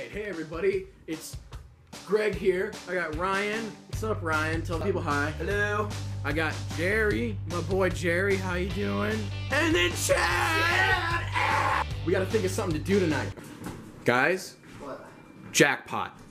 Hey everybody, it's Greg here. I got Ryan. What's up, Ryan? Tell the people hi. Hello. I got Jerry, my boy Jerry. How you doing? And then Chad. We gotta think of something to do tonight. Guys, What? jackpot.